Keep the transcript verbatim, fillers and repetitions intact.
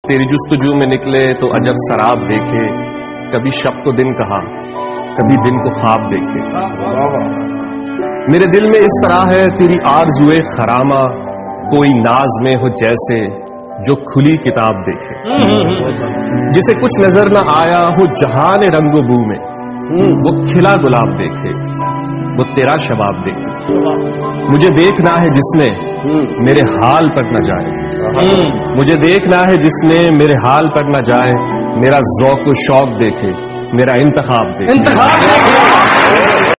तेरी जुस्तजू में निकले तो अजब शराब देखे, कभी शब को दिन कहा, कभी दिन को ख्वाब देखे। मेरे दिल में इस तरह है तेरी आरज़ुए खरामा, कोई नाज में हो जैसे जो खुली किताब देखे। जिसे कुछ नजर न आया हो जहान रंगो बू में, वो खिला गुलाब देखे, वो तेरा शबाब देखे। मुझे देखना है जिसने मेरे हाल पर न जाए, मुझे देखना है जिसने मेरे हाल पर न जाए, मेरा ज़ौक़ व शौक़ देखे, मेरा इंतखाब देखे।